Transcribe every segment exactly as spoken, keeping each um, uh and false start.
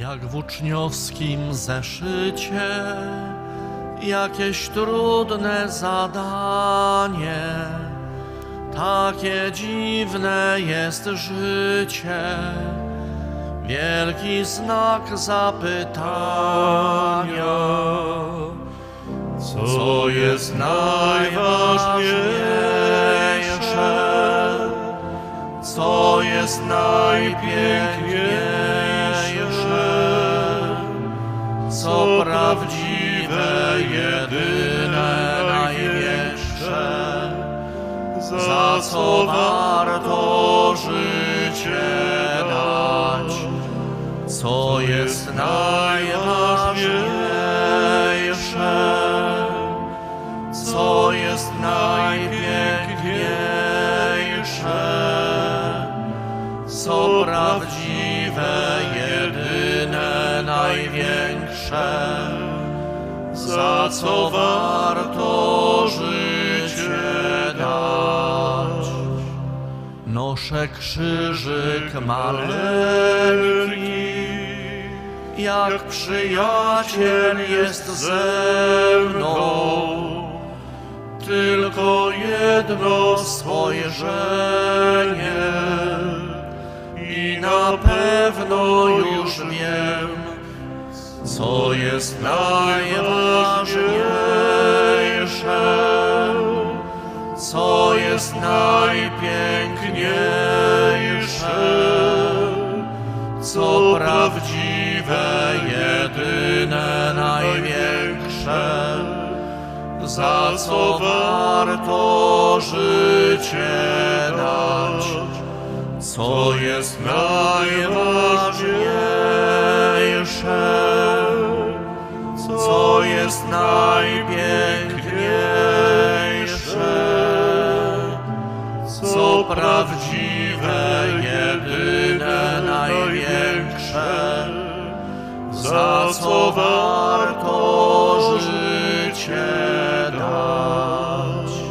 Jak w uczniowskim zeszycie jakieś trudne zadanie, takie dziwne jest życie, wielki znak zapytania. Co jest najważniejsze? Co jest najpiękniejsze? Co prawdziwe, jedyne, największe? Za co warto życie dać? Co jest najważniejsze? Co jest najpiękniejsze? Co prawdziwe, jedyne, największe? Za co warto życie dać? Noszę krzyżyk maleńki, jak przyjaciel jest ze mną. Tylko jedno spojrzenie i na pewno już wiem, co jest najważniejsze, co jest najpiękniejsze, co prawdziwe, jedyne, największe, za co warto życie dać, co jest najważniejsze, co jest najpiękniejsze, co prawdziwe, jedyne, największe, za co warto życie dać.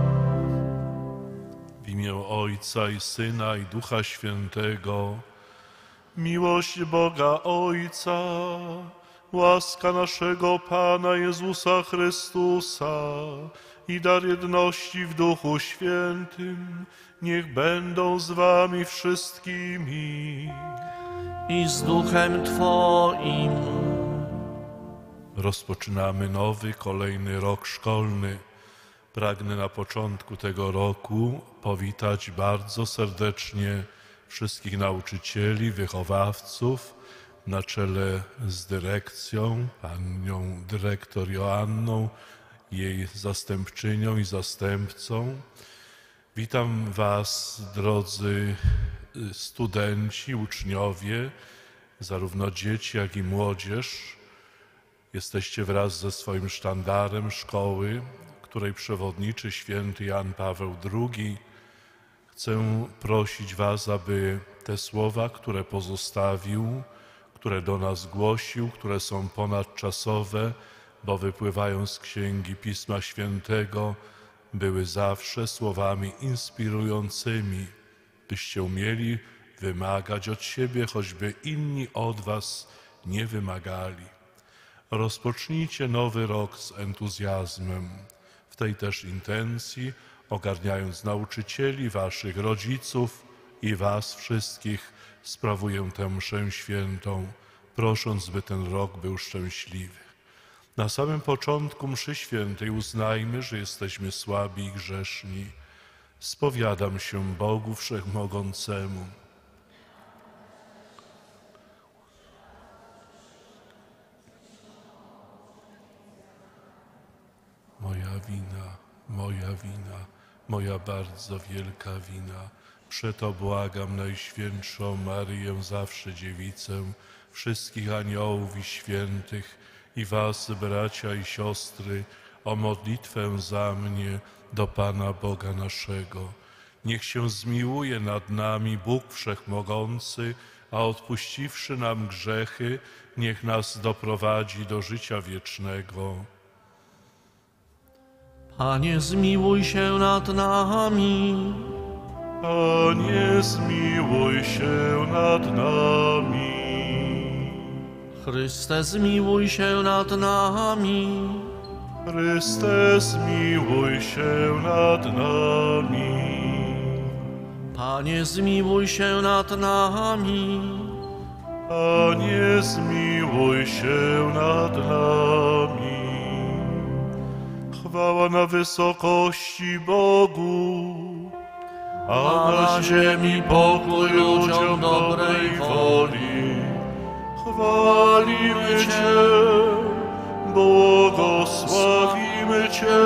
W imię Ojca i Syna i Ducha Świętego, miłość Boga Ojca, łaska naszego Pana Jezusa Chrystusa i dar jedności w Duchu Świętym, niech będą z wami wszystkimi. I z Duchem Twoim. Rozpoczynamy nowy, kolejny rok szkolny. Pragnę na początku tego roku powitać bardzo serdecznie wszystkich nauczycieli, wychowawców na czele z dyrekcją, panią dyrektor Joanną, jej zastępczynią i zastępcą. Witam was, drodzy studenci, uczniowie, zarówno dzieci, jak i młodzież. Jesteście wraz ze swoim sztandarem szkoły, której przewodniczy święty Jan Paweł drugi. Chcę prosić was, aby te słowa, które pozostawił, które do nas głosił, które są ponadczasowe, bo wypływają z Księgi Pisma Świętego, były zawsze słowami inspirującymi, byście umieli wymagać od siebie, choćby inni od was nie wymagali. Rozpocznijcie nowy rok z entuzjazmem, w tej też intencji, ogarniając nauczycieli, waszych rodziców i was wszystkich, sprawuję tę mszę świętą, prosząc, by ten rok był szczęśliwy. Na samym początku mszy świętej uznajmy, że jesteśmy słabi i grzeszni. Spowiadam się Bogu Wszechmogącemu. Moja wina, moja wina, moja bardzo wielka wina. Przeto błagam Najświętszą Maryję, zawsze Dziewicę, wszystkich aniołów i świętych i was, bracia i siostry, o modlitwę za mnie do Pana Boga naszego. Niech się zmiłuje nad nami Bóg Wszechmogący, a odpuściwszy nam grzechy, niech nas doprowadzi do życia wiecznego. Panie, zmiłuj się nad nami. Panie, zmiłuj się nad nami. Chryste, zmiłuj się nad nami. Chryste, zmiłuj się nad nami. Panie, zmiłuj się nad nami. Panie, zmiłuj się nad nami. Chwała na wysokości Bogu, a na ziemi pokój ludziom dobrej woli. Chwalimy Cię, błogosławimy Cię,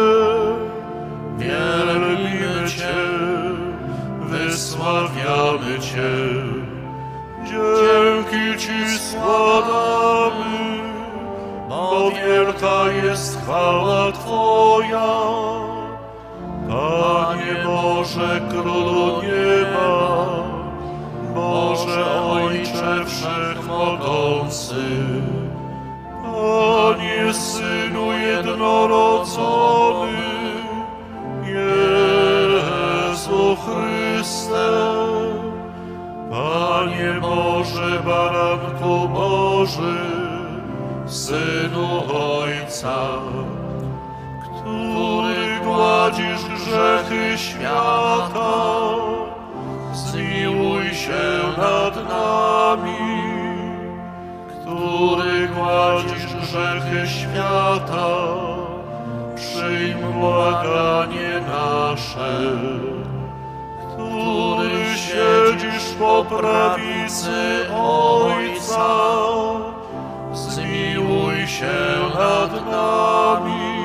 wielbimy Cię, wysławiamy Cię. Dzięki Ci składamy, bo wielka jest chwała Twoja. Panie Boże, Królu nieba, Boże Ojcze Wszechmogący, Panie Synu jednorodzony, Jezu Chryste, Panie Boże, Baranku Boży, Synu Ojca, który gładzisz grzechy świata, zmiłuj się nad nami. Który gładzisz grzechy świata, przyjm błaganie nasze. Który siedzisz po prawicy Ojca, zmiłuj się nad nami.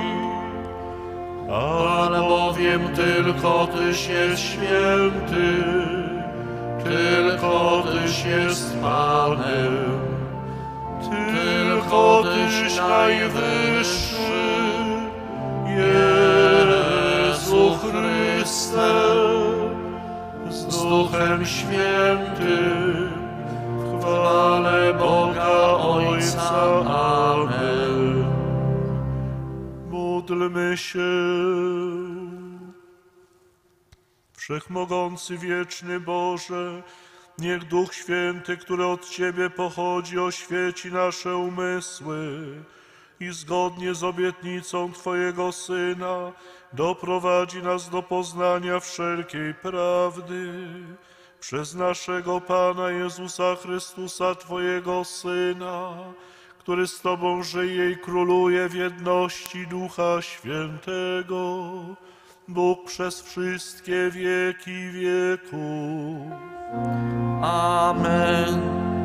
Albowiem tylko Tyś jest święty, tylko Tyś jest Panem, tylko Tyś najwyższy, Jezu Chryste, z Duchem Świętym, w chwale Boga Ojca. Amen. Módlmy się. Wszechmogący, wieczny Boże, niech Duch Święty, który od Ciebie pochodzi, oświeci nasze umysły i zgodnie z obietnicą Twojego Syna doprowadzi nas do poznania wszelkiej prawdy. Przez naszego Pana Jezusa Chrystusa, Twojego Syna, który z Tobą żyje i króluje w jedności Ducha Świętego, Bóg przez wszystkie wieki wieków. Amen.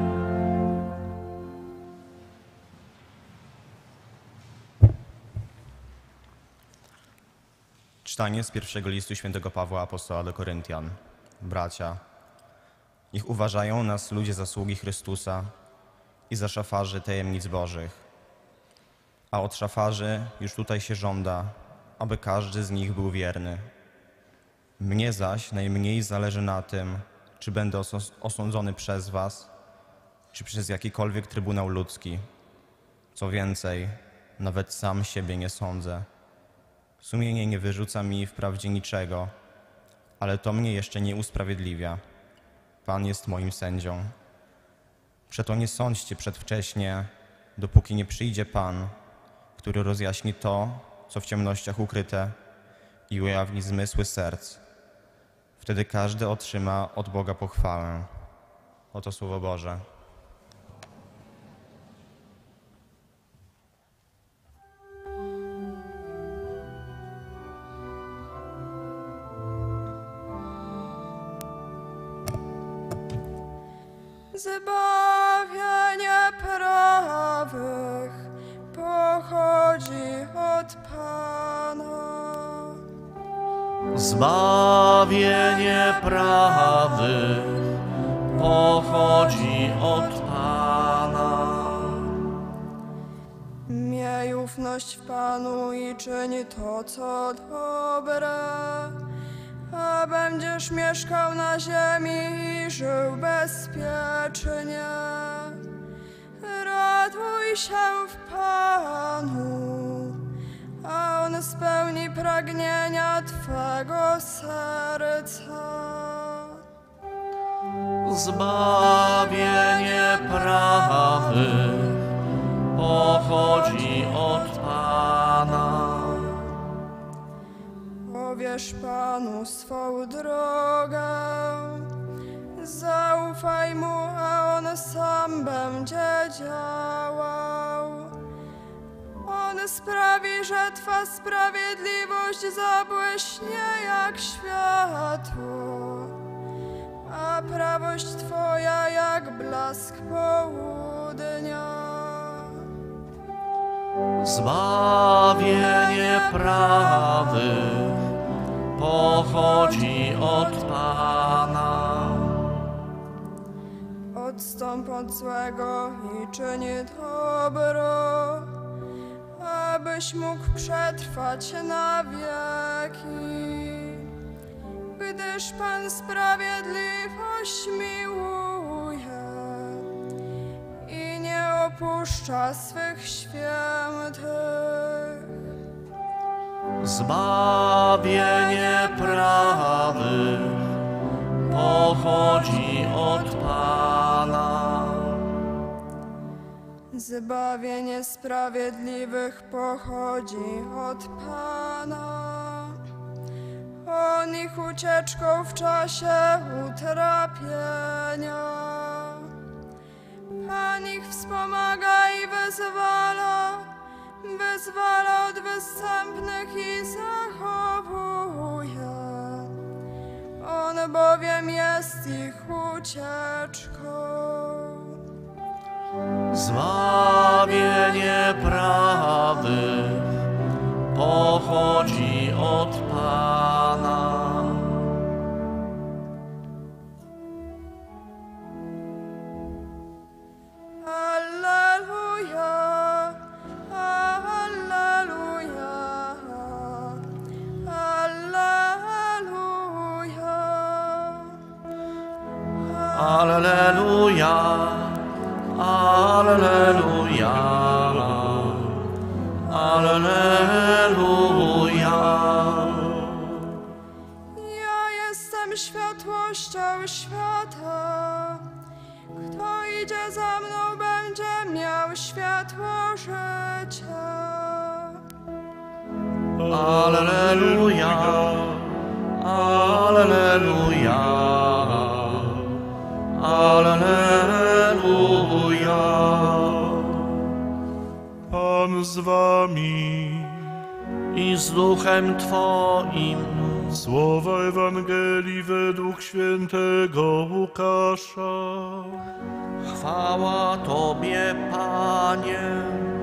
Czytanie z pierwszego listu świętego Pawła Apostoła do Koryntian. Bracia, niech uważają nas ludzie za sługi Chrystusa i za szafarzy tajemnic Bożych. A od szafarzy już tutaj się żąda, aby każdy z nich był wierny. Mnie zaś najmniej zależy na tym, czy będę os- osądzony przez was, czy przez jakikolwiek trybunał ludzki. Co więcej, nawet sam siebie nie sądzę. Sumienie nie wyrzuca mi wprawdzie niczego, ale to mnie jeszcze nie usprawiedliwia. Pan jest moim sędzią. Przeto nie sądźcie przedwcześnie, dopóki nie przyjdzie Pan, który rozjaśni to, co w ciemnościach ukryte i ujawni zmysły serc. Wtedy każdy otrzyma od Boga pochwałę. Oto Słowo Boże. Zbawienie prawych pochodzi od Pana. Zbawienie prawych pochodzi od Pana. Miej ufność w Panu i czyń to, co dobre, a będziesz mieszkał na ziemi i żył bezpiecznie. Raduj się w Panu, a On spełni pragnienia Twego serca. Zbawienie prawych wybierz Panu swą drogę. Zaufaj Mu, a On sam będzie działał. On sprawi, że Twa sprawiedliwość zabłyśnie jak światło, a prawość Twoja jak blask południa. Zbawienie prawych pochodzi od Pana. Odstąp od złego i czyń dobro, abyś mógł przetrwać na wieki. Gdyż Pan sprawiedliwość miłuje i nie opuszcza swych świętych. Zbawienie prawych pochodzi od Pana. Zbawienie sprawiedliwych pochodzi od Pana. On ich ucieczką w czasie utrapienia. Pan ich wspomaga i wyzwala, wyzwala od występnych i zachowuje. On bowiem jest ich ucieczką. Zbawienie prawych pochodzi od Pana. Alleluja, alleluja, alleluja. Alleluja, alleluja, alleluja. Ja jestem światłością świata. Kto idzie za mną, będzie miał światło życia. Alleluja, alleluja, alleluja. Pan z wami. I z duchem Twoim. Słowa Ewangelii według świętego Łukasza. Chwała Tobie, Panie.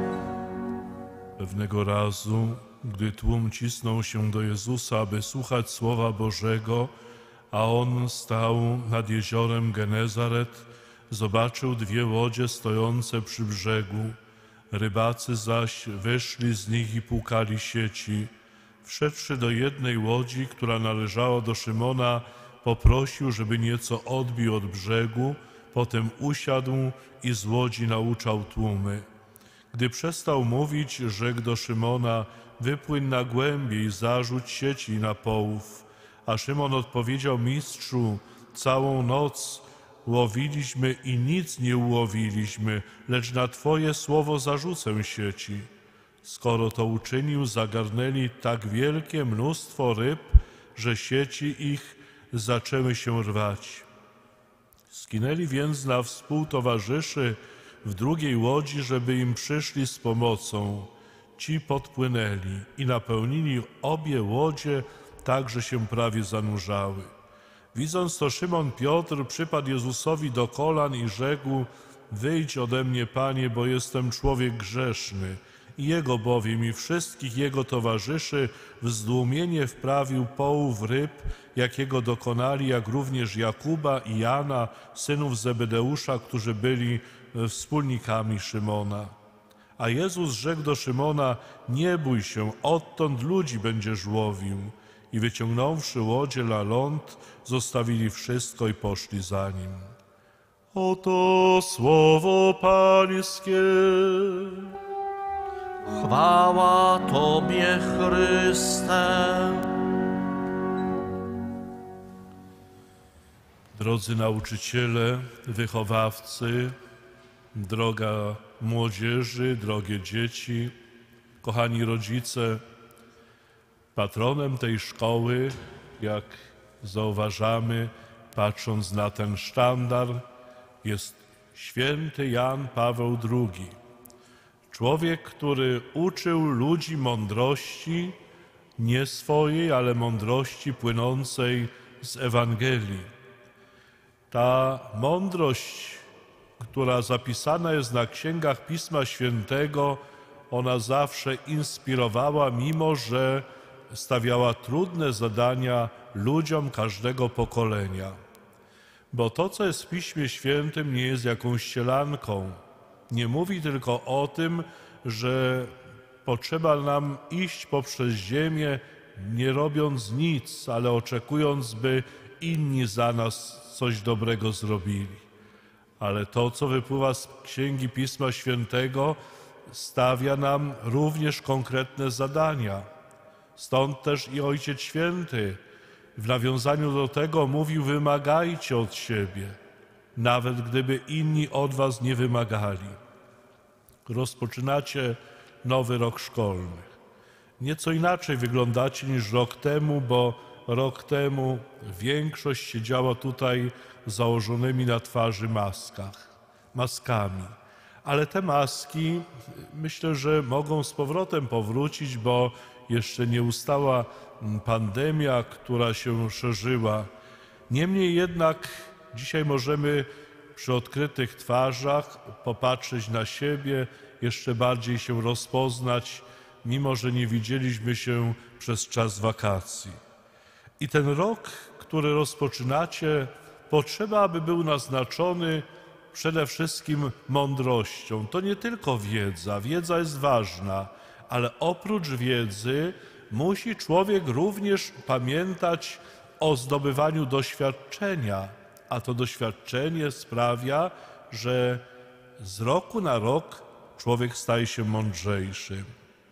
Pewnego razu, gdy tłum cisnął się do Jezusa, aby słuchać Słowa Bożego, a On stał nad jeziorem Genezaret, zobaczył dwie łodzie stojące przy brzegu. Rybacy zaś wyszli z nich i płukali sieci. Wszedłszy do jednej łodzi, która należała do Szymona, poprosił, żeby nieco odbił od brzegu, potem usiadł i z łodzi nauczał tłumy. Gdy przestał mówić, rzekł do Szymona: wypłyń na głębię i zarzuć sieci na połów. A Szymon odpowiedział: mistrzu, całą noc łowiliśmy i nic nie ułowiliśmy, lecz na Twoje słowo zarzucę sieci. Skoro to uczynił, zagarnęli tak wielkie mnóstwo ryb, że sieci ich zaczęły się rwać. Skinęli więc na współtowarzyszy w drugiej łodzi, żeby im przyszli z pomocą. Ci podpłynęli i napełnili obie łodzie, tak że się prawie zanurzały. Widząc to, Szymon Piotr przypadł Jezusowi do kolan i rzekł: wyjdź ode mnie, Panie, bo jestem człowiek grzeszny. I jego bowiem i wszystkich jego towarzyszy w zdłumienie wprawił połów ryb, jakiego dokonali, jak również Jakuba i Jana, synów Zebedeusza, którzy byli wspólnikami Szymona. A Jezus rzekł do Szymona: nie bój się, odtąd ludzi będziesz łowił. I wyciągnąwszy łodzie na ląd, zostawili wszystko i poszli za nim. Oto słowo Pańskie. Chwała Tobie, Chryste. Drodzy nauczyciele, wychowawcy, droga młodzieży, drogie dzieci, kochani rodzice, Patronem tej szkoły, jak zauważamy, patrząc na ten sztandar, jest święty Jan Paweł drugi. Człowiek, który uczył ludzi mądrości, nie swojej, ale mądrości płynącej z Ewangelii. Ta mądrość, która zapisana jest na księgach Pisma Świętego, ona zawsze inspirowała, mimo że stawiała trudne zadania ludziom każdego pokolenia. Bo to, co jest w Piśmie Świętym, nie jest jakąś ścielanką. Nie mówi tylko o tym, że potrzeba nam iść poprzez ziemię, nie robiąc nic, ale oczekując, by inni za nas coś dobrego zrobili. Ale to, co wypływa z Księgi Pisma Świętego, stawia nam również konkretne zadania. Stąd też i Ojciec Święty w nawiązaniu do tego mówił: wymagajcie od siebie, nawet gdyby inni od was nie wymagali. Rozpoczynacie nowy rok szkolny. Nieco inaczej wyglądacie niż rok temu, bo rok temu większość siedziała tutaj z założonymi na twarzy maskach, maskami. Ale te maski, myślę, że mogą z powrotem powrócić, bo jeszcze nie ustała pandemia, która się szerzyła. Niemniej jednak dzisiaj możemy przy odkrytych twarzach popatrzeć na siebie, jeszcze bardziej się rozpoznać, mimo że nie widzieliśmy się przez czas wakacji. I ten rok, który rozpoczynacie, potrzeba, aby był naznaczony przede wszystkim mądrością. To nie tylko wiedza, wiedza jest ważna, ale oprócz wiedzy musi człowiek również pamiętać o zdobywaniu doświadczenia, a to doświadczenie sprawia, że z roku na rok człowiek staje się mądrzejszy.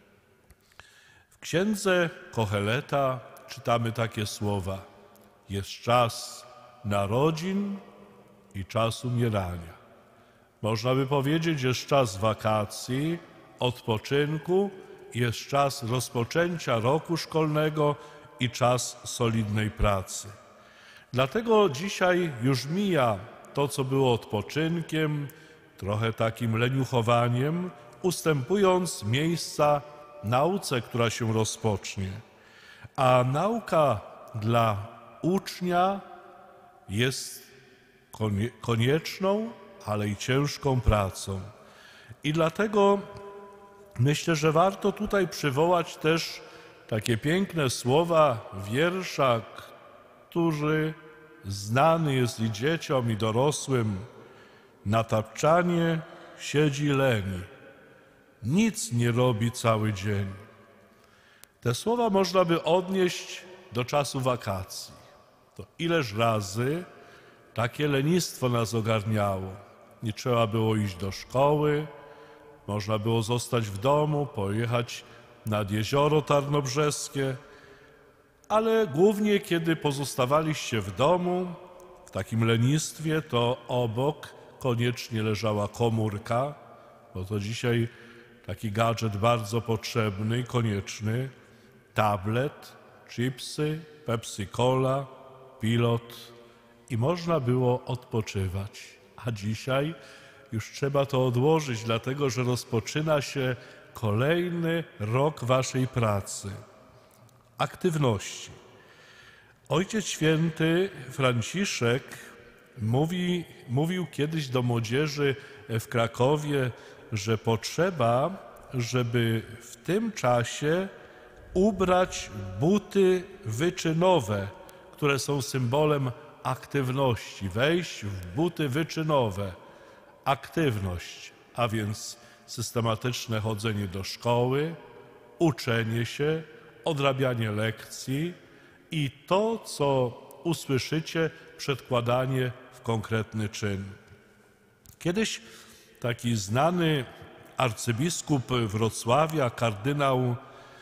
W księdze Koheleta czytamy takie słowa: jest czas narodzin i czas umierania. Można by powiedzieć, jest czas wakacji, odpoczynku, jest czas rozpoczęcia roku szkolnego i czas solidnej pracy. Dlatego dzisiaj już mija to, co było odpoczynkiem, trochę takim leniuchowaniem, ustępując miejsca nauce, która się rozpocznie. A nauka dla ucznia jest konieczną, ale i ciężką pracą. I dlatego myślę, że warto tutaj przywołać też takie piękne słowa wiersza, który znany jest i dzieciom, i dorosłym. Na tapczanie siedzi leni, nic nie robi cały dzień. Te słowa można by odnieść do czasu wakacji. To ileż razy takie lenistwo nas ogarniało. Nie trzeba było iść do szkoły, można było zostać w domu, pojechać nad jezioro tarnobrzeskie, ale głównie kiedy pozostawaliście w domu, w takim lenistwie, to obok koniecznie leżała komórka, bo to dzisiaj taki gadżet bardzo potrzebny i konieczny, tablet, chipsy, Pepsi-Cola, pilot i można było odpoczywać. A dzisiaj już trzeba to odłożyć, dlatego że rozpoczyna się kolejny rok waszej pracy, aktywności. Ojciec Święty Franciszek mówi, mówił kiedyś do młodzieży w Krakowie, że potrzeba, żeby w tym czasie ubrać buty wyczynowe, które są symbolem aktywności, wejść w buty wyczynowe, aktywność, a więc systematyczne chodzenie do szkoły, uczenie się, odrabianie lekcji i to, co usłyszycie, przedkładanie w konkretny czyn. Kiedyś taki znany arcybiskup Wrocławia, kardynał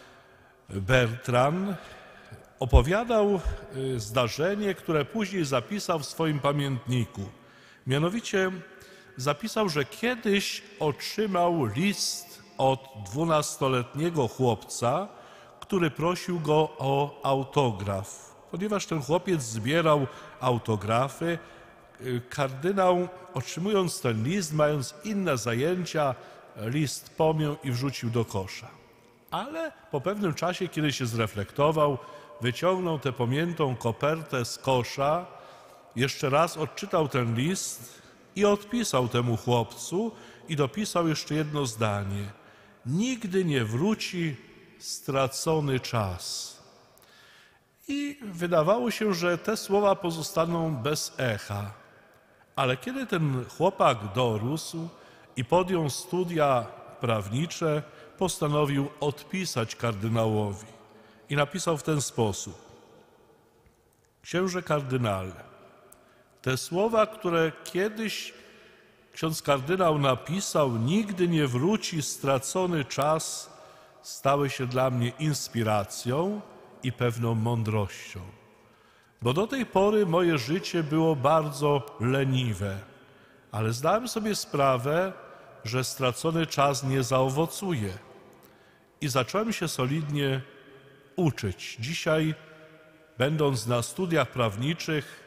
Bertran, opowiadał zdarzenie, które później zapisał w swoim pamiętniku. Mianowicie zapisał, że kiedyś otrzymał list od dwunastoletniego chłopca, który prosił go o autograf. Ponieważ ten chłopiec zbierał autografy, kardynał, otrzymując ten list, mając inne zajęcia, list pomiął i wrzucił do kosza. Ale po pewnym czasie, kiedy się zreflektował, wyciągnął tę pomiętą kopertę z kosza, jeszcze raz odczytał ten list i odpisał temu chłopcu i dopisał jeszcze jedno zdanie. Nigdy nie wróci stracony czas. I wydawało się, że te słowa pozostaną bez echa. Ale kiedy ten chłopak dorósł i podjął studia prawnicze, postanowił odpisać kardynałowi. I napisał w ten sposób. Księże kardynale, te słowa, które kiedyś ksiądz kardynał napisał, nigdy nie wróci stracony czas, stały się dla mnie inspiracją i pewną mądrością. Bo do tej pory moje życie było bardzo leniwe, ale zdałem sobie sprawę, że stracony czas nie zaowocuje. I zacząłem się solidnie uczyć. Dzisiaj, będąc na studiach prawniczych,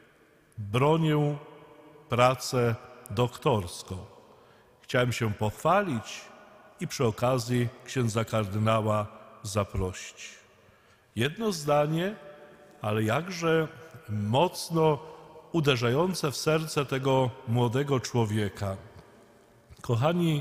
bronię pracę doktorską. Chciałem się pochwalić i przy okazji księdza kardynała zaprosić. Jedno zdanie, ale jakże mocno uderzające w serce tego młodego człowieka. Kochani,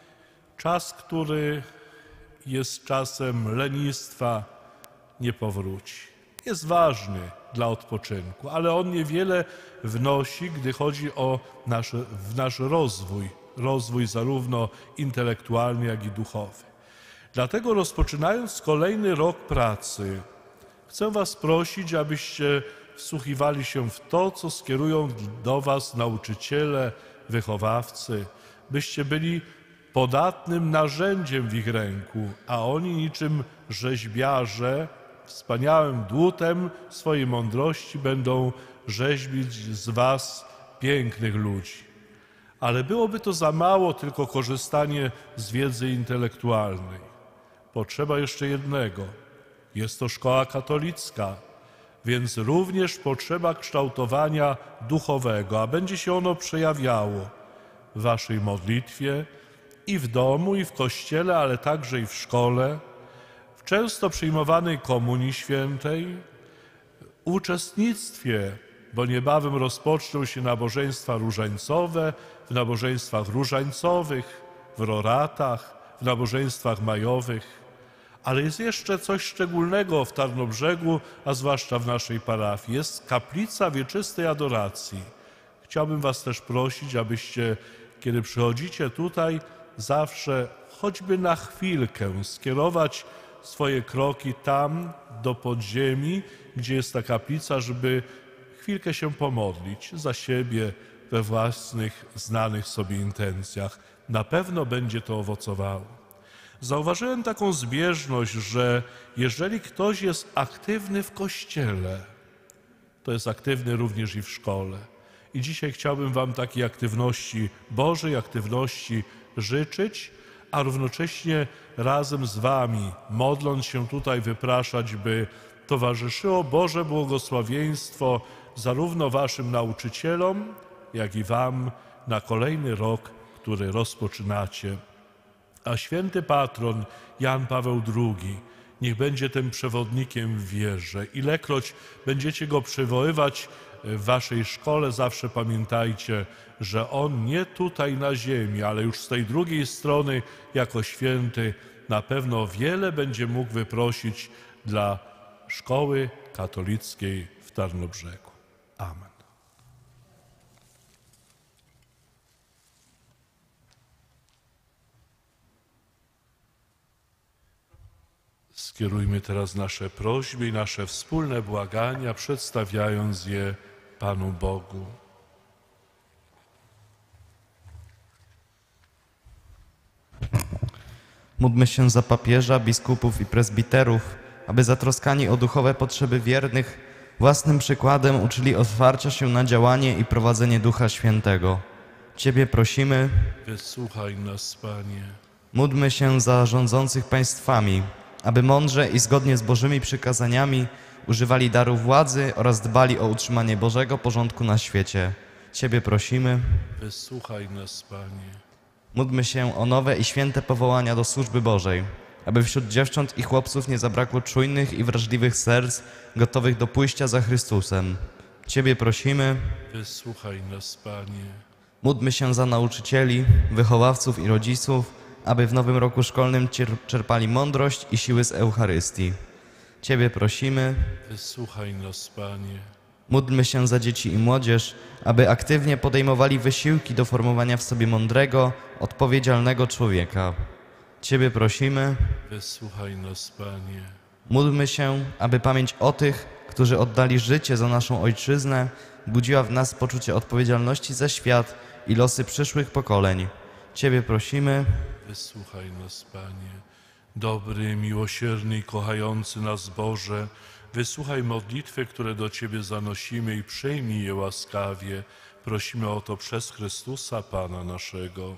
czas, który jest czasem lenistwa, nie powróci. Jest ważny dla odpoczynku, ale on niewiele wnosi, gdy chodzi o nasz, w nasz rozwój, rozwój zarówno intelektualny, jak i duchowy. Dlatego rozpoczynając kolejny rok pracy, chcę was prosić, abyście wsłuchiwali się w to, co skierują do was nauczyciele, wychowawcy, byście byli podatnym narzędziem w ich ręku, a oni niczym rzeźbiarze wspaniałym dłutem swojej mądrości będą rzeźbić z was pięknych ludzi. Ale byłoby to za mało tylko korzystanie z wiedzy intelektualnej. Potrzeba jeszcze jednego. Jest to szkoła katolicka, więc również potrzeba kształtowania duchowego, a będzie się ono przejawiało w waszej modlitwie i w domu, i w kościele, ale także i w szkole, w często przyjmowanej komunii świętej, uczestnictwie, bo niebawem rozpoczną się nabożeństwa różańcowe, w nabożeństwach różańcowych, w roratach, w nabożeństwach majowych. Ale jest jeszcze coś szczególnego w Tarnobrzegu, a zwłaszcza w naszej parafii. Jest kaplica wieczystej adoracji. Chciałbym was też prosić, abyście, kiedy przychodzicie tutaj, zawsze choćby na chwilkę skierować swoje kroki tam, do podziemi, gdzie jest ta kaplica, żeby chwilkę się pomodlić za siebie we własnych, znanych sobie intencjach. Na pewno będzie to owocowało. Zauważyłem taką zbieżność, że jeżeli ktoś jest aktywny w kościele, to jest aktywny również i w szkole. I dzisiaj chciałbym wam takiej aktywności Bożej, aktywności życzyć, a równocześnie razem z wami, modląc się tutaj, wypraszać, by towarzyszyło Boże błogosławieństwo zarówno waszym nauczycielom, jak i wam na kolejny rok, który rozpoczynacie. A święty patron Jan Paweł drugi niech będzie tym przewodnikiem w wierze. Ilekroć będziecie go przywoływać w waszej szkole, zawsze pamiętajcie, że on nie tutaj na ziemi, ale już z tej drugiej strony jako święty na pewno wiele będzie mógł wyprosić dla szkoły katolickiej w Tarnobrzegu. Amen. Skierujmy teraz nasze prośby i nasze wspólne błagania, przedstawiając je Panu Bogu. Módlmy się za papieża, biskupów i prezbiterów, aby zatroskani o duchowe potrzeby wiernych własnym przykładem uczyli otwarcia się na działanie i prowadzenie Ducha Świętego. Ciebie prosimy. Wysłuchaj nas, Panie. Módlmy się za rządzących państwami, aby mądrze i zgodnie z Bożymi przykazaniami używali darów władzy oraz dbali o utrzymanie Bożego porządku na świecie. Ciebie prosimy. Wysłuchaj nas, Panie. Módlmy się o nowe i święte powołania do służby Bożej, aby wśród dziewcząt i chłopców nie zabrakło czujnych i wrażliwych serc, gotowych do pójścia za Chrystusem. Ciebie prosimy. Wysłuchaj nas, Panie. Módlmy się za nauczycieli, wychowawców i rodziców, aby w nowym roku szkolnym cier- czerpali mądrość i siły z Eucharystii. Ciebie prosimy. Wysłuchaj nas, Panie. Módlmy się za dzieci i młodzież, aby aktywnie podejmowali wysiłki do formowania w sobie mądrego, odpowiedzialnego człowieka. Ciebie prosimy. Wysłuchaj nas, Panie. Módlmy się, aby pamięć o tych, którzy oddali życie za naszą ojczyznę, budziła w nas poczucie odpowiedzialności za świat i losy przyszłych pokoleń. Ciebie prosimy. Wysłuchaj nas, Panie. Dobry, miłosierny i kochający nas Boże, wysłuchaj modlitwy, które do Ciebie zanosimy i przyjmij je łaskawie. Prosimy o to przez Chrystusa, Pana naszego.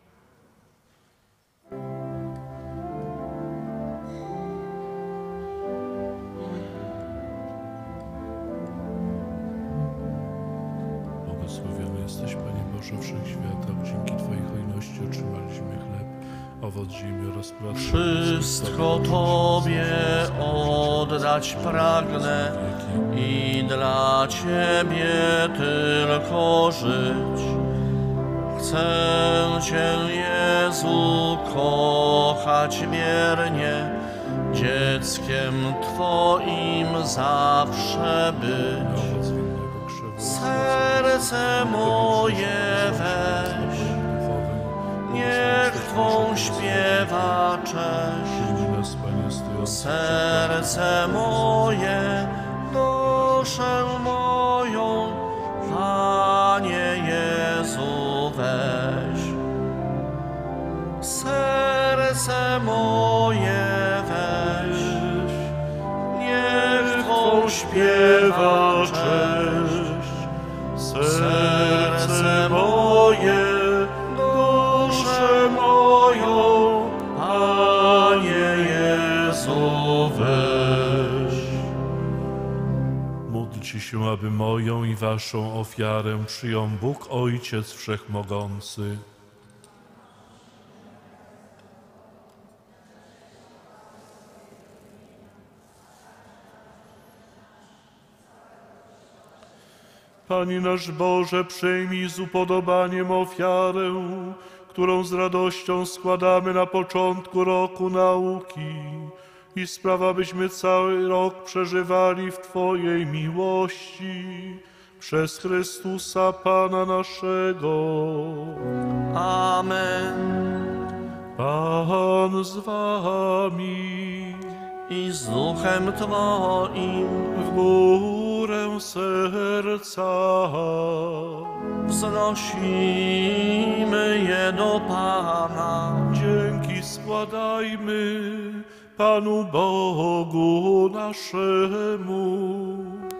Błogosławiony jesteś, Panie Boże Wszechświata, dzięki Twojej hojności otrzymaliśmy chleb, owoc ziemi oraz plody. Wszystko Tobie oddać pragnę i dla Ciebie tylko żyć. Chcę Cię, Jezu, kochać wiernie, dzieckiem Twoim zawsze być. Owoc winnego krzewu, Serce moje weź, niech Twą śpiewa cześć. Przyjmij nas, Panie, stojący Serce moje, duszę moją, Panie Jezu weź. Serce moje weź, niech Twą śpiewa cześć. Serce moje, duszę moją, Panie Jezu weź. Módlcie się, aby moją i waszą ofiarę przyjął Bóg Ojciec Wszechmogący. Panie nasz Boże, przyjmij z upodobaniem ofiarę, którą z radością składamy na początku roku nauki i spraw, abyśmy cały rok przeżywali w Twojej miłości przez Chrystusa Pana naszego. Amen. Pan z wami. I z duchem Twoim W górę serca wznosimy je do Pana. dzięki składajmy Panu Bogu naszemu.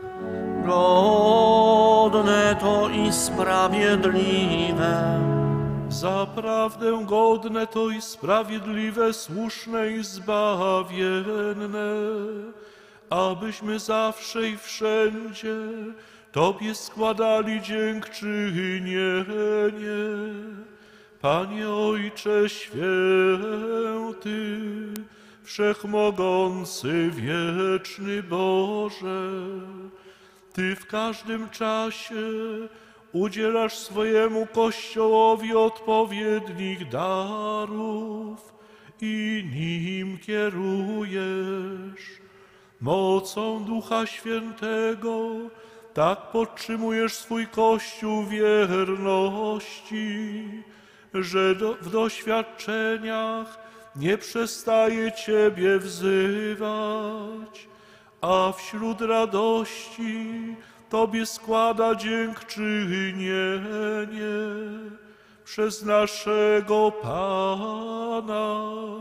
Godne to i sprawiedliwe, Zaprawdę godne to i sprawiedliwe, słuszne i zbawienne, abyśmy zawsze i wszędzie Tobie składali dziękczynienie. Panie Ojcze święty, wszechmogący, wieczny Boże, Ty w każdym czasie udzielasz swojemu Kościołowi odpowiednich darów i nim kierujesz. Mocą Ducha Świętego tak podtrzymujesz swój Kościół wierności, że do, w doświadczeniach nie przestaje Ciebie wzywać, a wśród radości Tobie składa dziękczynienie przez naszego Pana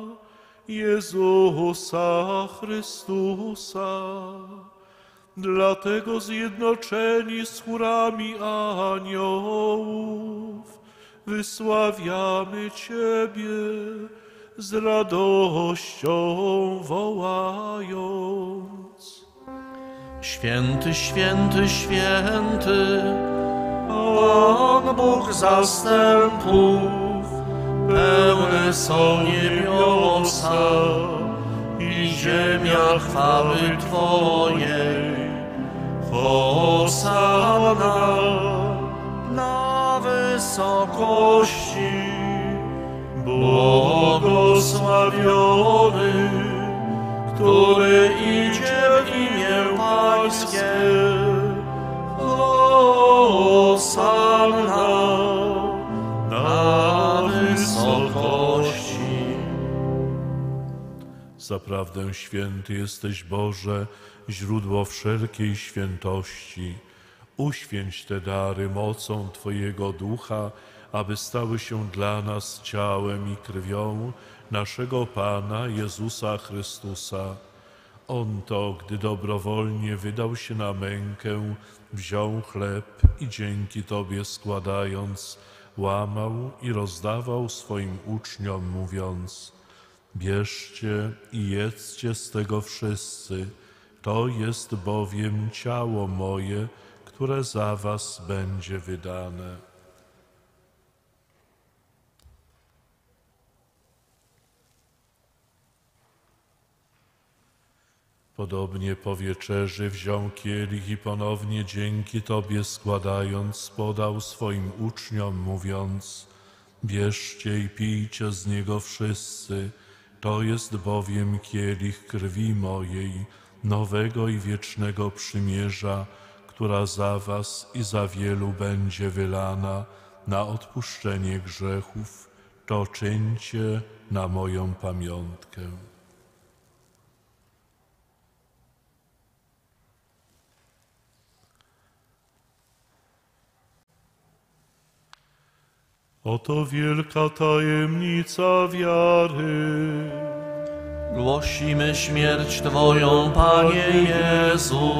Jezusa Chrystusa. Dlatego zjednoczeni z chórami aniołów wysławiamy Ciebie, z radością wołając. Święty, święty, święty, Pan Bóg zastępów, pełne są niebiosa i ziemia chwały Twojej. Hosanna na wysokości, błogosławiony, który idzie w imię Pańskie. Hosanna na wysokości. Zaprawdę święty jesteś, Boże, źródło wszelkiej świętości. Uświęć te dary mocą Twojego Ducha, aby stały się dla nas ciałem i krwią naszego Pana Jezusa Chrystusa. On to, gdy dobrowolnie wydał się na mękę, wziął chleb i dzięki Tobie składając, łamał i rozdawał swoim uczniom, mówiąc: bierzcie i jedzcie z tego wszyscy, to jest bowiem ciało moje, które za was będzie wydane. Podobnie po wieczerzy wziął kielich i ponownie dzięki Tobie składając, podał swoim uczniom, mówiąc: bierzcie i pijcie z niego wszyscy, to jest bowiem kielich krwi mojej, nowego i wiecznego przymierza, która za was i za wielu będzie wylana na odpuszczenie grzechów. To czyńcie na moją pamiątkę. Oto wielka tajemnica wiary. Głosimy śmierć Twoją, Panie Jezu.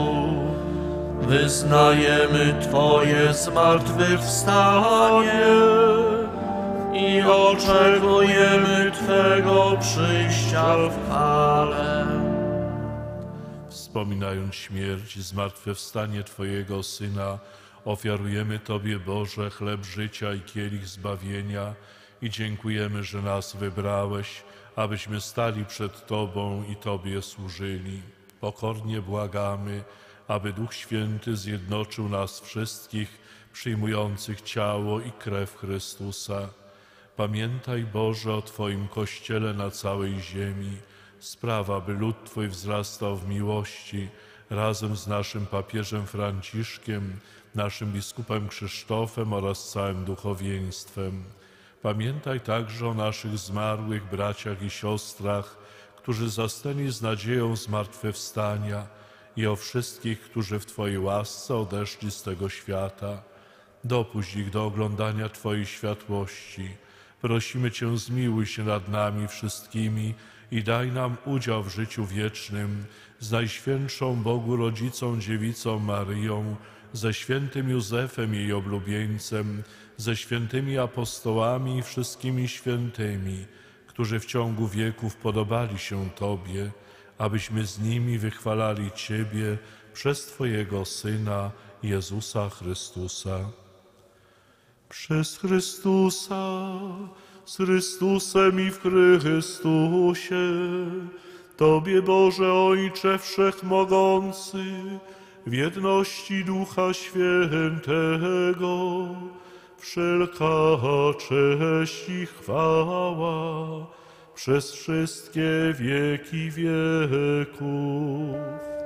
Wyznajemy Twoje zmartwychwstanie i oczekujemy Twego przyjścia w chwale. Wspominając śmierć i zmartwychwstanie Twojego Syna, ofiarujemy Tobie, Boże, chleb życia i kielich zbawienia i dziękujemy, że nas wybrałeś, abyśmy stali przed Tobą i Tobie służyli. Pokornie błagamy, aby Duch Święty zjednoczył nas wszystkich, przyjmujących ciało i krew Chrystusa. Pamiętaj, Boże, o Twoim Kościele na całej ziemi. Spraw, aby lud Twój wzrastał w miłości, razem z naszym papieżem Franciszkiem, naszym biskupem Krzysztofem oraz całym duchowieństwem. Pamiętaj także o naszych zmarłych braciach i siostrach, którzy zastali z nadzieją zmartwychwstania, i o wszystkich, którzy w Twojej łasce odeszli z tego świata. Dopuść ich do oglądania Twojej światłości. Prosimy Cię, zmiłuj się nad nami wszystkimi i daj nam udział w życiu wiecznym z Najświętszą Bogu Rodzicą Dziewicą Maryją, ze świętym Józefem, jej oblubieńcem, ze świętymi apostołami i wszystkimi świętymi, którzy w ciągu wieków podobali się Tobie, abyśmy z nimi wychwalali Ciebie przez Twojego Syna, Jezusa Chrystusa. Przez Chrystusa, z Chrystusem i w Chrystusie, Tobie, Boże Ojcze Wszechmogący, w jedności Ducha Świętego, wszelka cześć i chwała przez wszystkie wieki wieków.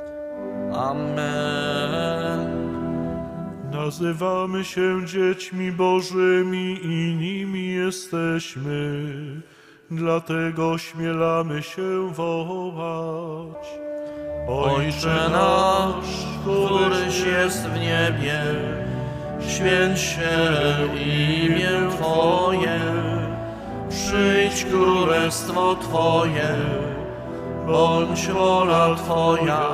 Amen. Nazywamy się dziećmi Bożymi i nimi jesteśmy, dlatego śmielamy się wołać: Ojcze nasz, któryś jest w niebie, święć się imię Twoje, przyjdź królestwo Twoje, bądź wola Twoja,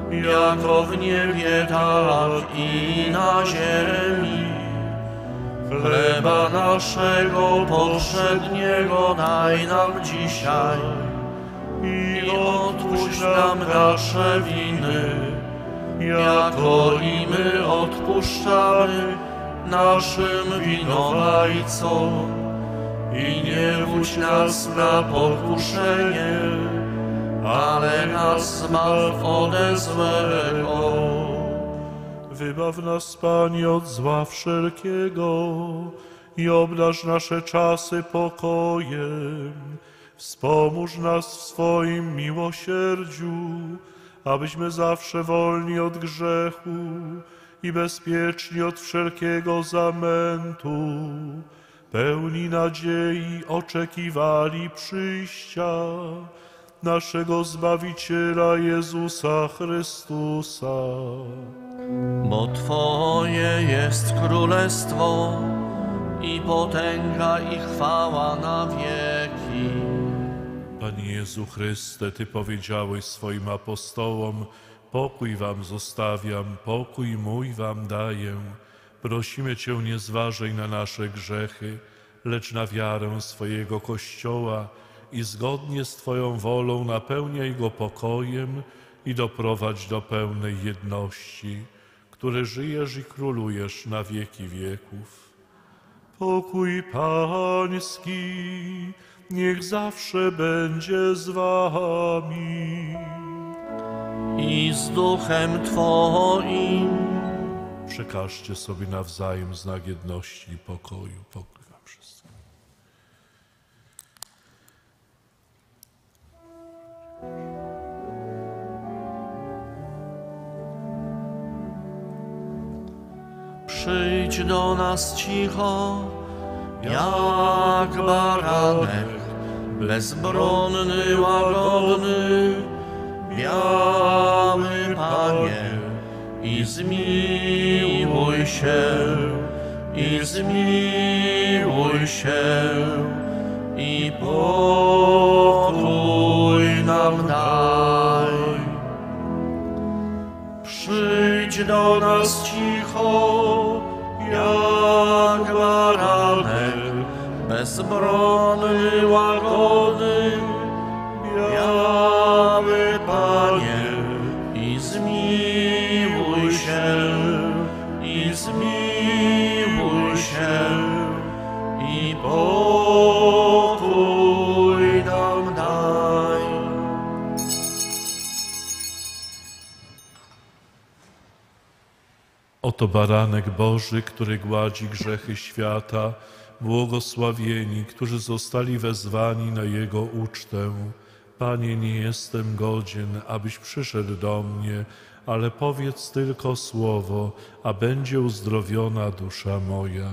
jako w niebie, tak i na ziemi. Chleba naszego powszedniego daj nam dzisiaj i odpuść nam nasze winy, jako i my odpuszczamy naszym winowajcom. I nie wódź nas na pokuszenie, ale nas zbaw ode złego. Wybaw nas, Panie, od zła wszelkiego i obdarz nasze czasy pokojem. Wspomóż nas w swoim miłosierdziu, abyśmy zawsze wolni od grzechu i bezpieczni od wszelkiego zamętu, pełni nadziei oczekiwali przyjścia naszego Zbawiciela Jezusa Chrystusa. Bo Twoje jest królestwo i potęga i chwała na wieki. Panie Jezu Chryste, Ty powiedziałeś swoim apostołom: pokój wam zostawiam, pokój mój wam daję. Prosimy Cię, nie zważaj na nasze grzechy, lecz na wiarę swojego Kościoła i zgodnie z Twoją wolą napełniaj go pokojem i doprowadź do pełnej jedności, który żyjesz i królujesz na wieki wieków. Pokój Pański niech zawsze będzie z wami. I z duchem Twoim. Przekażcie sobie nawzajem znak jedności i pokoju. Pokój wam wszystkim. Przyjdź do nas cicho, jak baranek, bezbronny, łagodny, biały Panie, i zmiłuj się, i zmiłuj się, i pokój nam daj. Przyjdź do nas cicho, jak baranek, bezbronny, łagodny, biały Panie, i zmiłuj się, i zmiłuj się, i pokój nam daj. Oto baranek Boży, który gładzi grzechy świata. Błogosławieni, którzy zostali wezwani na Jego ucztę. Panie, nie jestem godzien, abyś przyszedł do mnie, ale powiedz tylko słowo, a będzie uzdrowiona dusza moja.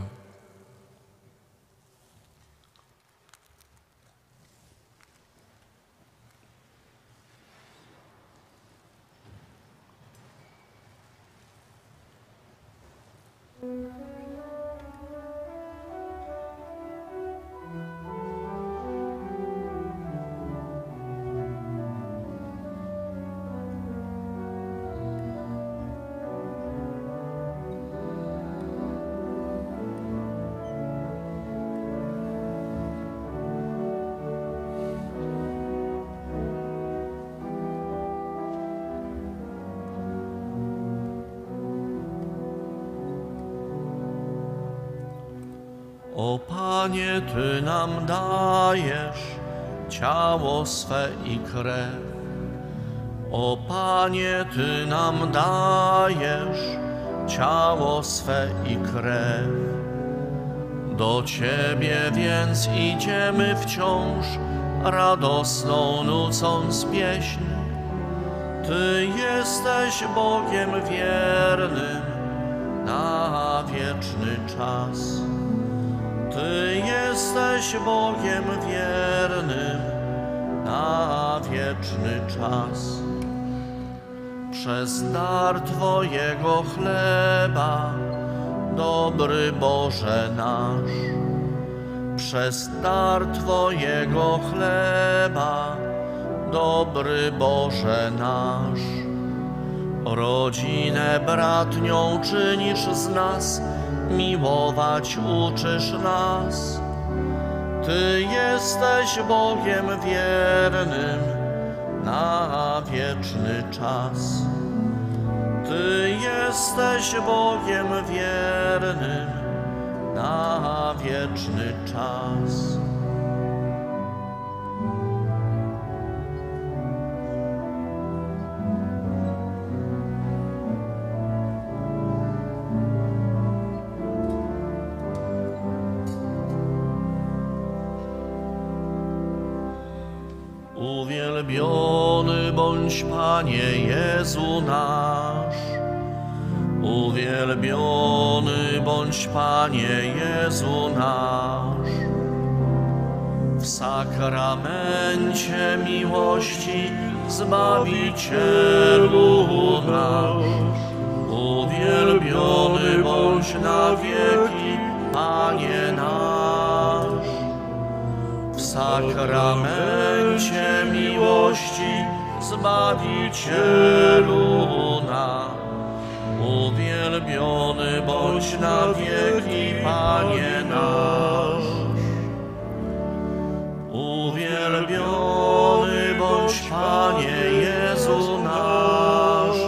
O Panie, Ty nam dajesz ciało swe i krew. O Panie, Ty nam dajesz ciało swe i krew. Do Ciebie więc idziemy wciąż, radosną nucąc pieśń. Ty jesteś Bogiem wiernym na wieczny czas. Ty jesteś Bogiem wiernym na wieczny czas. Przez dar Twojego chleba, dobry Boże nasz, przez dar Twojego chleba, dobry Boże nasz, rodzinę bratnią czynisz z nas miłować uczysz nas. Ty jesteś Bogiem wiernym na wieczny czas. Ty jesteś Bogiem wiernym na wieczny czas. Uwielbiony bądź, Panie Jezu nasz. Uwielbiony bądź, Panie Jezu nasz. W sakramencie miłości Zbawicielu nasz. Uwielbiony bądź na wieki, Panie nasz. W sakramencie miłości Zbawicielu nasz. Uwielbiony bądź na wieki, Panie nasz. Uwielbiony bądź, Panie Jezu nasz.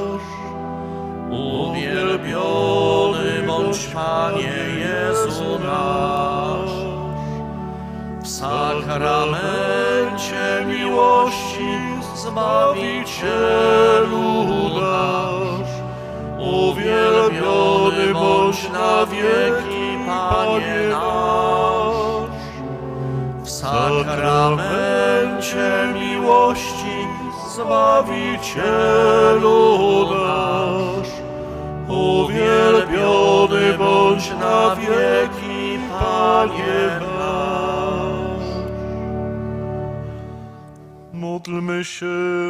Uwielbiony bądź, Panie Jezu nasz. W sakramencie miłości Zbawicielu nasz. Uwielbiony bądź na wieki, Panie nasz. W sakramencie miłości Zbawicielu nasz. Uwielbiony bądź na wieki, Panie nasz. Módlmy się.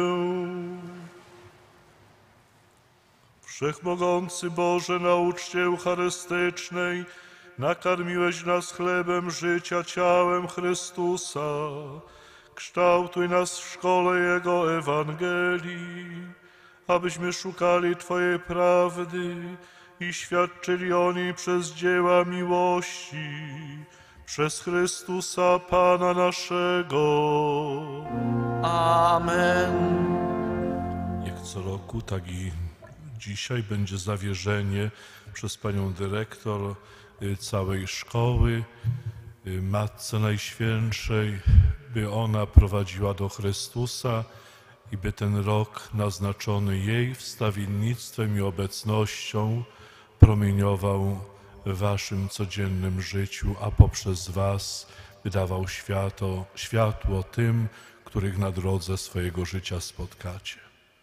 Wszechmogący Boże, na uczcie eucharystycznej nakarmiłeś nas chlebem życia, ciałem Chrystusa. Kształtuj nas w szkole Jego Ewangelii, abyśmy szukali Twojej prawdy i świadczyli o niej przez dzieła miłości, przez Chrystusa Pana naszego. Amen. Jak co roku, tak i dzisiaj będzie zawierzenie przez panią dyrektor całej szkoły Matce Najświętszej, by ona prowadziła do Chrystusa i by ten rok naznaczony jej wstawiennictwem i obecnością promieniował w waszym codziennym życiu, a poprzez was wydawał światło, światło tym, których na drodze swojego życia spotkacie.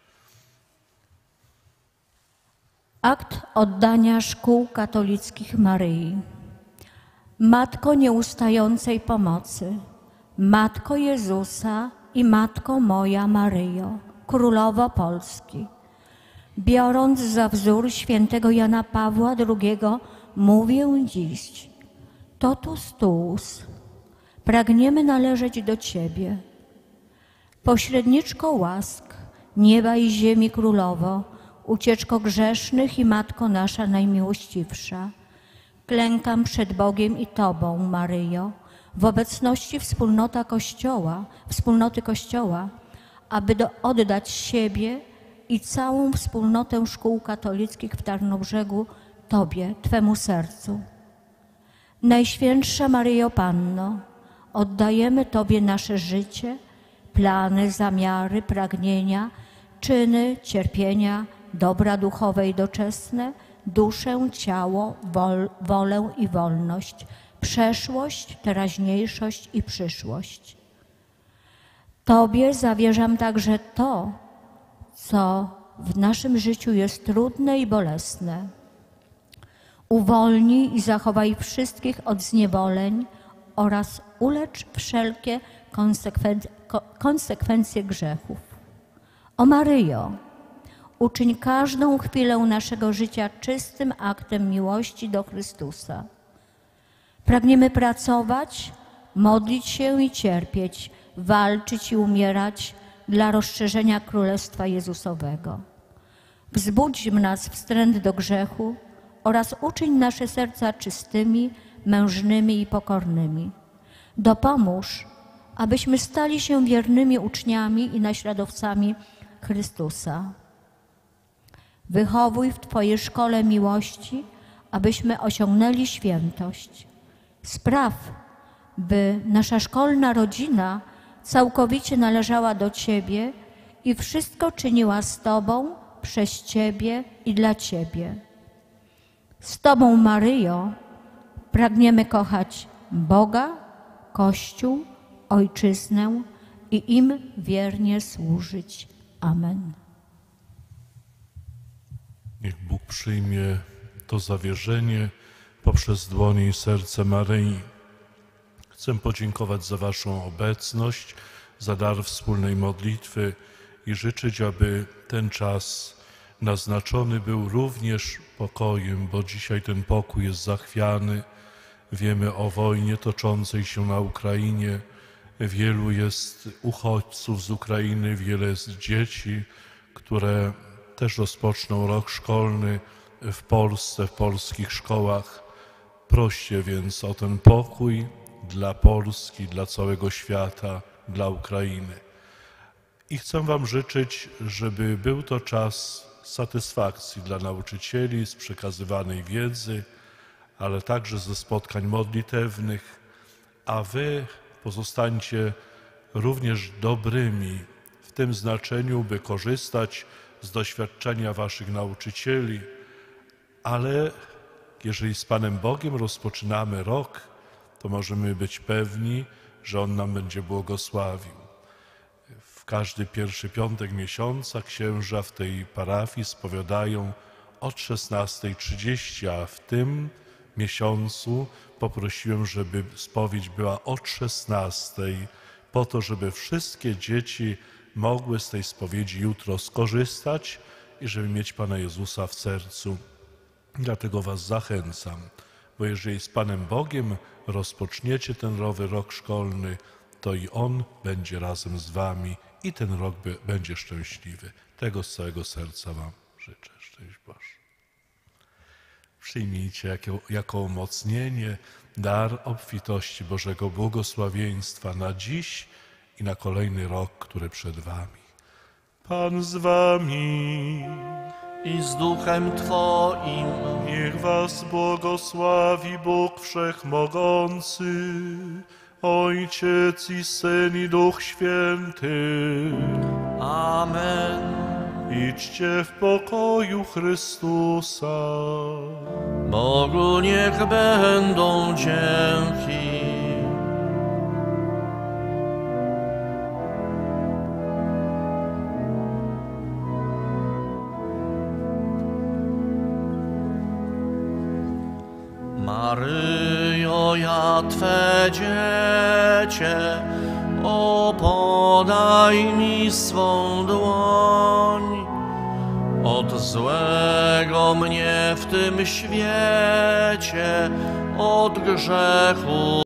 Akt oddania szkół katolickich Maryi. Matko nieustającej pomocy, Matko Jezusa i Matko moja Maryjo, Królowo Polski. Biorąc za wzór świętego Jana Pawła drugiego, mówię dziś, totus tuus, pragniemy należeć do Ciebie. Pośredniczko łask, nieba i ziemi Królowo, ucieczko grzesznych i Matko nasza najmiłościwsza, klękam przed Bogiem i Tobą, Maryjo, w obecności wspólnota Kościoła, wspólnoty Kościoła, aby do, oddać siebie i całą wspólnotę szkół katolickich w Tarnobrzegu Tobie, Twemu sercu. Najświętsza Maryjo Panno, oddajemy Tobie nasze życie, plany, zamiary, pragnienia, czyny, cierpienia, dobra duchowe i doczesne, duszę, ciało, wol, wolę i wolność, przeszłość, teraźniejszość i przyszłość. Tobie zawierzam także to, co w naszym życiu jest trudne i bolesne. Uwolnij i zachowaj wszystkich od zniewoleń oraz ulecz wszelkie konsekwencje, konsekwencje grzechów. O Maryjo, uczyń każdą chwilę naszego życia czystym aktem miłości do Chrystusa. Pragniemy pracować, modlić się i cierpieć, walczyć i umierać dla rozszerzenia Królestwa Jezusowego. Wzbudź w nas wstręt do grzechu oraz uczyń nasze serca czystymi, mężnymi i pokornymi. Dopomóż, abyśmy stali się wiernymi uczniami i naśladowcami Chrystusa. Wychowuj w Twojej szkole miłości, abyśmy osiągnęli świętość. Spraw, by nasza szkolna rodzina całkowicie należała do Ciebie i wszystko czyniła z Tobą, przez Ciebie i dla Ciebie. Z Tobą, Maryjo, pragniemy kochać Boga, Kościół, Ojczyznę i im wiernie służyć. Amen. Niech Bóg przyjmie to zawierzenie poprzez dłonie i serce Maryi. Chcę podziękować za Waszą obecność, za dar wspólnej modlitwy i życzyć, aby ten czas naznaczony był również pokojem, bo dzisiaj ten pokój jest zachwiany. Wiemy o wojnie toczącej się na Ukrainie. Wielu jest uchodźców z Ukrainy, wiele jest dzieci, które też rozpoczną rok szkolny w Polsce, w polskich szkołach. Proście więc o ten pokój dla Polski, dla całego świata, dla Ukrainy. I chcę Wam życzyć, żeby był to czas satysfakcji dla nauczycieli z przekazywanej wiedzy, ale także ze spotkań modlitewnych, a Wy pozostańcie również dobrymi w tym znaczeniu, by korzystać z doświadczenia Waszych nauczycieli, ale jeżeli z Panem Bogiem rozpoczynamy rok, to możemy być pewni, że On nam będzie błogosławił. W każdy pierwszy piątek miesiąca księża w tej parafii spowiadają od szesnastej trzydzieści, a w tym miesiącu poprosiłem, żeby spowiedź była od szesnastej, po to, żeby wszystkie dzieci mogły z tej spowiedzi jutro skorzystać i żeby mieć Pana Jezusa w sercu. Dlatego Was zachęcam, bo jeżeli z Panem Bogiem rozpoczniecie ten nowy rok szkolny, to i On będzie razem z Wami i ten rok będzie szczęśliwy. Tego z całego serca Wam życzę. Szczęść Boże. Przyjmijcie jako, jako umocnienie dar obfitości Bożego błogosławieństwa na dziś i na kolejny rok, który przed Wami. Pan z Wami. I z duchem Twoim. Niech Was błogosławi Bóg Wszechmogący, Ojciec i Syn i Duch Święty. Amen. Idźcie w pokoju Chrystusa. Bogu niech będą dzięki. Maryjo, ja Twe dziecię, o podaj mi swą dłoń. Od złego mnie w tym świecie, od grzechu